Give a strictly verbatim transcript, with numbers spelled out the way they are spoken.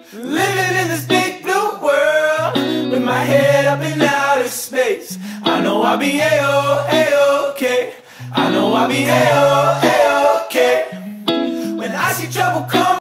living in this big blue world, with my head up in outer space. I know I'll be A-O, A-OK. I know I'll be A-O, A-O.